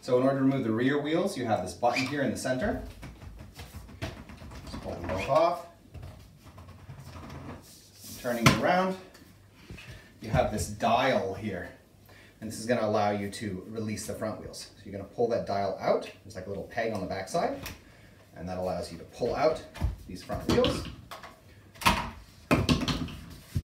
So in order to remove the rear wheels, you have this button here in the center. Just pull them both off. Turning it around, you have this dial here. And this is going to allow you to release the front wheels. So you're going to pull that dial out. There's like a little peg on the back side. And that allows you to pull out these front wheels.